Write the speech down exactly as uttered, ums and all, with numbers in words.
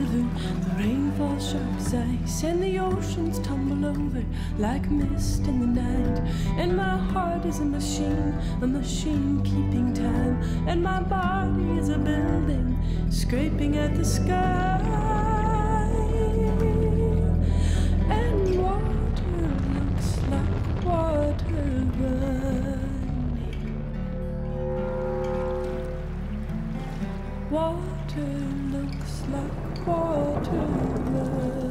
northern. The rain falls sharp as ice, and the oceans tumble over like mist in the night. And my heart is a machine, a machine keeping time. And my body is a building, scraping at the sky. And water looks like water running. Water looks like water running.